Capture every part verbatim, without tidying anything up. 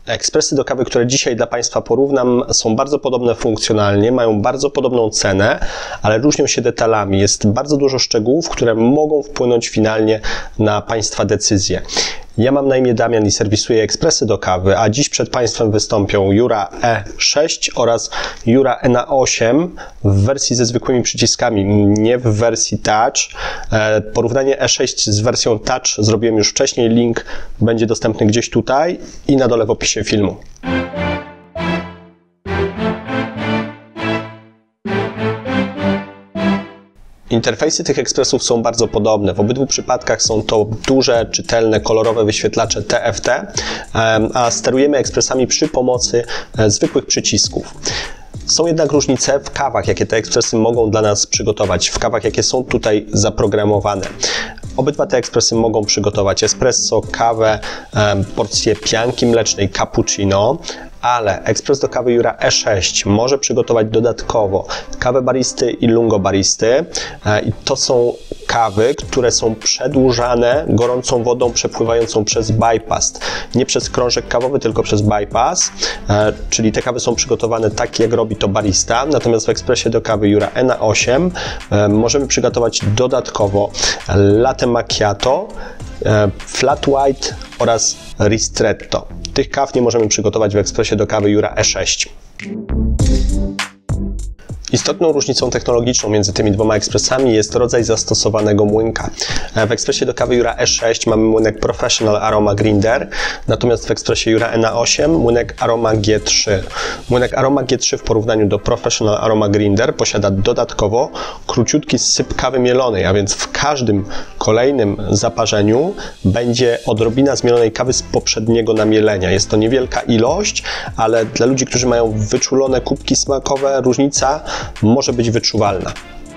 Ekspresy do kawy, które dzisiaj dla Państwa porównam, są bardzo podobne funkcjonalnie, mają bardzo podobną cenę, ale różnią się detalami. Jest bardzo dużo szczegółów, które mogą wpłynąć finalnie na Państwa decyzje. Ja mam na imię Damian i serwisuję ekspresy do kawy, a dziś przed Państwem wystąpią Jura E sześć oraz Jura N A osiem w wersji ze zwykłymi przyciskami, nie w wersji Touch. Porównanie E sześć z wersją Touch zrobiłem już wcześniej, link będzie dostępny gdzieś tutaj i na dole w opisie filmu. Interfejsy tych ekspresów są bardzo podobne. W obydwu przypadkach są to duże, czytelne, kolorowe wyświetlacze T F T, a sterujemy ekspresami przy pomocy zwykłych przycisków. Są jednak różnice w kawach, jakie te ekspresy mogą dla nas przygotować, w kawach, jakie są tutaj zaprogramowane. Obydwa te ekspresy mogą przygotować espresso, kawę, porcję pianki mlecznej, cappuccino, ale ekspres do kawy Jura E sześć może przygotować dodatkowo kawę baristy i lungo baristy i to są kawy, które są przedłużane gorącą wodą przepływającą przez bypass. Nie przez krążek kawowy, tylko przez bypass, czyli te kawy są przygotowane tak, jak robi to barista. Natomiast w ekspresie do kawy Jura N A osiem możemy przygotować dodatkowo latte macchiato, flat white oraz ristretto. Tych kaw nie możemy przygotować w ekspresie do kawy Jura E sześć. Istotną różnicą technologiczną między tymi dwoma ekspresami jest rodzaj zastosowanego młynka. W ekspresie do kawy Jura E sześć mamy młynek Professional Aroma Grinder, natomiast w ekspresie Jura N A osiem młynek Aroma G trzy. Młynek Aroma G trzy w porównaniu do Professional Aroma Grinder posiada dodatkowo króciutki syp kawy mielonej, a więc w każdym kolejnym zaparzeniu będzie odrobina zmielonej kawy z poprzedniego namielenia. Jest to niewielka ilość, ale dla ludzi, którzy mają wyczulone kubki smakowe, różnica może być wyczuwalna.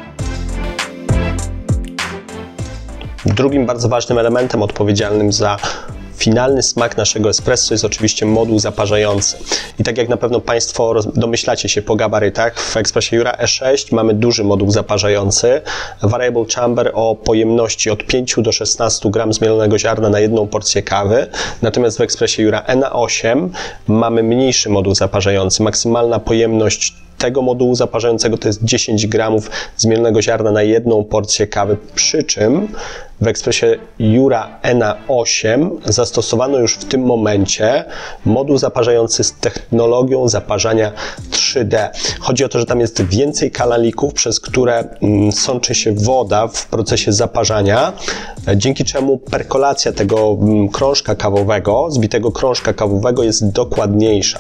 Drugim bardzo ważnym elementem odpowiedzialnym za finalny smak naszego espresso jest oczywiście moduł zaparzający. I tak jak na pewno Państwo domyślacie się po gabarytach, w ekspresie Jura E sześć mamy duży moduł zaparzający, variable chamber o pojemności od pięciu do szesnastu gramów zmielonego ziarna na jedną porcję kawy. Natomiast w ekspresie Jura N A osiem mamy mniejszy moduł zaparzający. Maksymalna pojemność tego modułu zaparzającego to jest dziesięć gramów zmielonego ziarna na jedną porcję kawy, przy czym w ekspresie Jura N A osiem zastosowano już w tym momencie moduł zaparzający z technologią zaparzania trzy D. Chodzi o to, że tam jest więcej kanalików, przez które sączy się woda w procesie zaparzania, dzięki czemu perkolacja tego krążka kawowego, zbitego krążka kawowego jest dokładniejsza.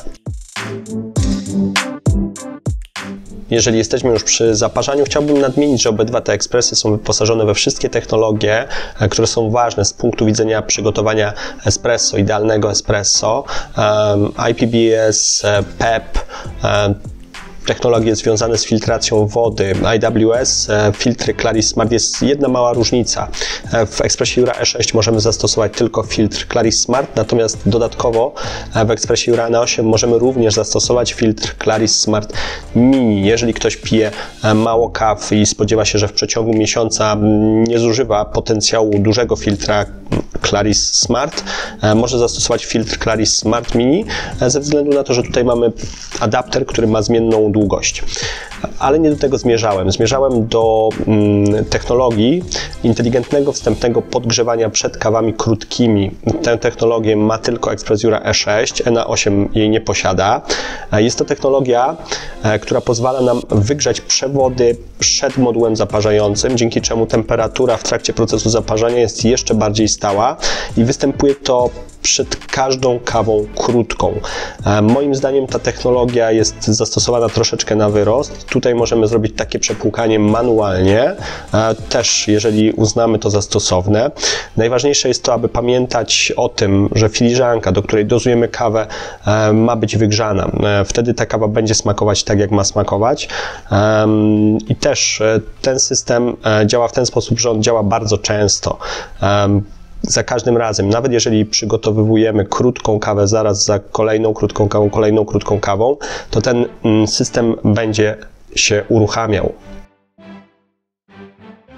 Jeżeli jesteśmy już przy zaparzaniu, chciałbym nadmienić, że obydwa te ekspresy są wyposażone we wszystkie technologie, które są ważne z punktu widzenia przygotowania espresso, idealnego espresso. I P B S, P E P, technologie związane z filtracją wody, I W S, filtry Claris Smart. Jest jedna mała różnica. W ekspresie Jura E sześć możemy zastosować tylko filtr Claris Smart, natomiast dodatkowo w ekspresie Jura N A osiem możemy również zastosować filtr Claris Smart Mini. Jeżeli ktoś pije mało kaw i spodziewa się, że w przeciągu miesiąca nie zużywa potencjału dużego filtra Claris Smart, może zastosować filtr Claris Smart Mini ze względu na to, że tutaj mamy adapter, który ma zmienną długość. Ale nie do tego zmierzałem. Zmierzałem do mm, technologii inteligentnego, wstępnego podgrzewania przed kawami krótkimi. Tę technologię ma tylko ekspres Jura E sześć, N A osiem jej nie posiada. Jest to technologia, która pozwala nam wygrzać przewody przed modułem zaparzającym, dzięki czemu temperatura w trakcie procesu zaparzania jest jeszcze bardziej stała i występuje to przed każdą kawą krótką. Moim zdaniem ta technologia jest zastosowana troszeczkę na wyrost. Tutaj możemy zrobić takie przepłukanie manualnie, też jeżeli uznamy to za stosowne. Najważniejsze jest to, aby pamiętać o tym, że filiżanka, do której dozujemy kawę, ma być wygrzana. Wtedy ta kawa będzie smakować tak, jak ma smakować. I też ten system działa w ten sposób, że on działa bardzo często. Za każdym razem, nawet jeżeli przygotowujemy krótką kawę zaraz za kolejną krótką kawą, kolejną krótką kawą, to ten system będzie się uruchamiał.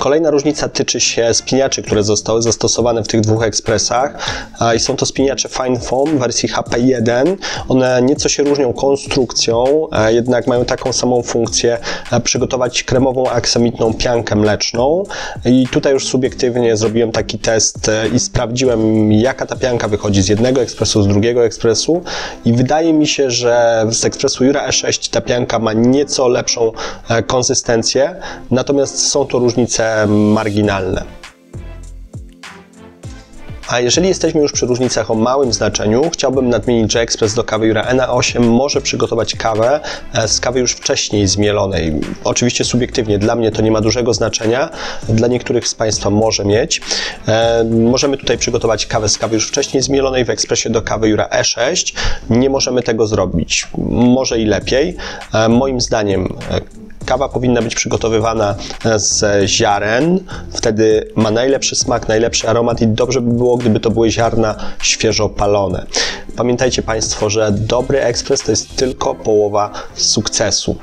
Kolejna różnica tyczy się spiniaczy, które zostały zastosowane w tych dwóch ekspresach i są to spiniacze Fine Foam w wersji H P jeden. One nieco się różnią konstrukcją, jednak mają taką samą funkcję przygotować kremową aksamitną piankę mleczną i tutaj już subiektywnie zrobiłem taki test i sprawdziłem, jaka ta pianka wychodzi z jednego ekspresu, z drugiego ekspresu i wydaje mi się, że z ekspresu Jura E sześć ta pianka ma nieco lepszą konsystencję, natomiast są to różnice marginalne. A jeżeli jesteśmy już przy różnicach o małym znaczeniu, chciałbym nadmienić, że ekspres do kawy Jura E osiem może przygotować kawę z kawy już wcześniej zmielonej. Oczywiście subiektywnie, dla mnie to nie ma dużego znaczenia, dla niektórych z Państwa może mieć. E, możemy tutaj przygotować kawę z kawy już wcześniej zmielonej w ekspresie do kawy Jura E sześć. Nie możemy tego zrobić. Może i lepiej. E, moim zdaniem kawa powinna być przygotowywana z ziaren, wtedy ma najlepszy smak, najlepszy aromat i dobrze by było, gdyby to były ziarna świeżo palone. Pamiętajcie Państwo, że dobry ekspres to jest tylko połowa sukcesu.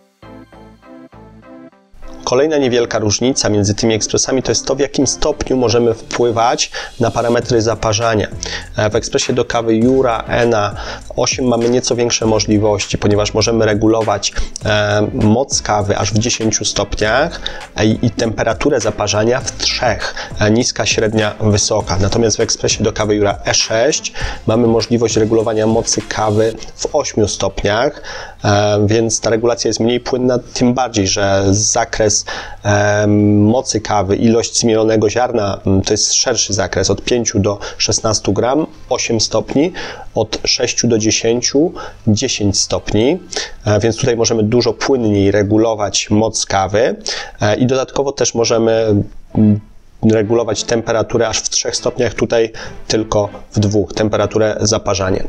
Kolejna niewielka różnica między tymi ekspresami to jest to, w jakim stopniu możemy wpływać na parametry zaparzania. W ekspresie do kawy Jura E osiem mamy nieco większe możliwości, ponieważ możemy regulować e, moc kawy aż w dziesięciu stopniach e, i temperaturę zaparzania w trzech, e, niska, średnia, wysoka. Natomiast w ekspresie do kawy Jura E sześć mamy możliwość regulowania mocy kawy w ośmiu stopniach, e, więc ta regulacja jest mniej płynna, tym bardziej, że zakres mocy kawy, ilość zmielonego ziarna to jest szerszy zakres, od pięciu do szesnastu gram, osiem stopni, od sześciu do dziesięciu, dziesięć stopni, więc tutaj możemy dużo płynniej regulować moc kawy i dodatkowo też możemy regulować temperaturę aż w trzech stopniach, tutaj tylko w dwóch, temperaturę zaparzania.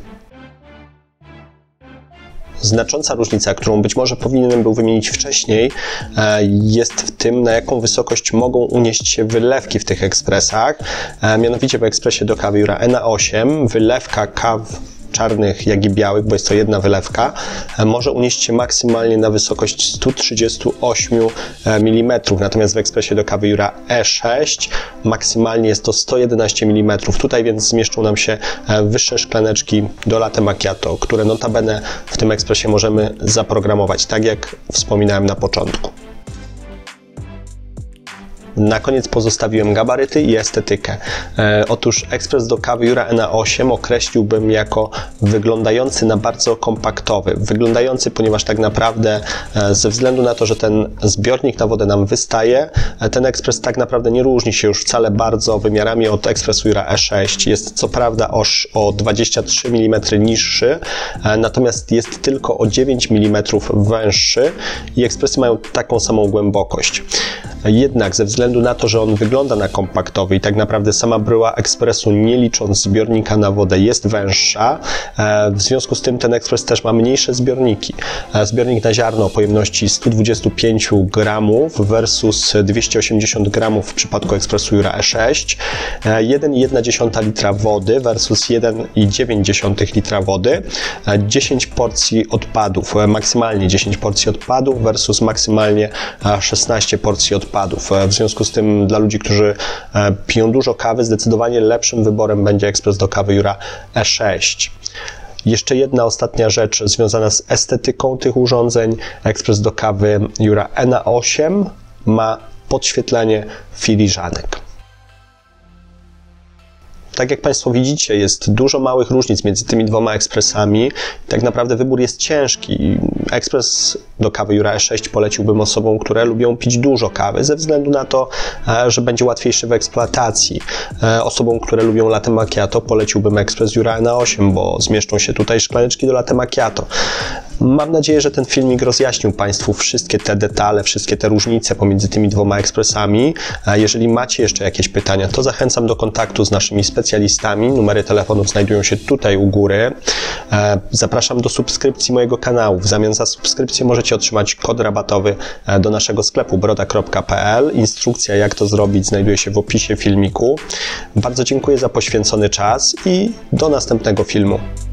Znacząca różnica, którą być może powinienem był wymienić wcześniej, jest w tym, na jaką wysokość mogą unieść się wylewki w tych ekspresach. Mianowicie w ekspresie do kawy Jura E osiem wylewka kaw czarnych, jak i białych, bo jest to jedna wylewka, może unieść się maksymalnie na wysokość sto trzydzieści osiem milimetrów, natomiast w ekspresie do kawy Jura E sześć maksymalnie jest to sto jedenaście milimetrów. Tutaj więc zmieszczą nam się wyższe szklaneczki do latte macchiato, które notabene w tym ekspresie możemy zaprogramować, tak jak wspominałem na początku. Na koniec pozostawiłem gabaryty i estetykę. E, otóż ekspres do kawy Jura E osiem określiłbym jako wyglądający na bardzo kompaktowy. Wyglądający, ponieważ tak naprawdę e, ze względu na to, że ten zbiornik na wodę nam wystaje, e, ten ekspres tak naprawdę nie różni się już wcale bardzo wymiarami od ekspresu Jura E sześć. Jest co prawda oż o dwadzieścia trzy milimetry niższy, e, natomiast jest tylko o dziewięć milimetrów węższy i ekspresy mają taką samą głębokość. Jednak ze względu na to, że on wygląda na kompaktowy i tak naprawdę sama bryła ekspresu, nie licząc zbiornika na wodę, jest węższa, w związku z tym ten ekspres też ma mniejsze zbiorniki. Zbiornik na ziarno o pojemności sto dwadzieścia pięć gramów versus dwieście osiemdziesiąt gramów w przypadku ekspresu Jura E sześć, jeden i jedna dziesiąta litra wody versus jeden i dziewięć dziesiątych litra wody, dziesięć porcji odpadów, maksymalnie dziesięć porcji odpadów versus maksymalnie szesnaście porcji odpadów. W związku z tym dla ludzi, którzy piją dużo kawy, zdecydowanie lepszym wyborem będzie ekspres do kawy Jura E sześć. Jeszcze jedna ostatnia rzecz związana z estetyką tych urządzeń. Ekspres do kawy Jura E osiem ma podświetlenie filiżanek. Tak jak Państwo widzicie, jest dużo małych różnic między tymi dwoma ekspresami. Tak naprawdę wybór jest ciężki. Ekspres do kawy Jura E sześć poleciłbym osobom, które lubią pić dużo kawy, ze względu na to, że będzie łatwiejszy w eksploatacji. Osobom, które lubią latte macchiato, poleciłbym ekspres Jura E osiem, bo zmieszczą się tutaj szklaneczki do latte macchiato. Mam nadzieję, że ten filmik rozjaśnił Państwu wszystkie te detale, wszystkie te różnice pomiędzy tymi dwoma ekspresami. Jeżeli macie jeszcze jakieś pytania, to zachęcam do kontaktu z naszymi specjalistami. Numery telefonów znajdują się tutaj u góry. Zapraszam do subskrypcji mojego kanału. W zamian za subskrypcję możecie otrzymać kod rabatowy do naszego sklepu broda kropka p l. Instrukcja, jak to zrobić, znajduje się w opisie filmiku. Bardzo dziękuję za poświęcony czas i do następnego filmu.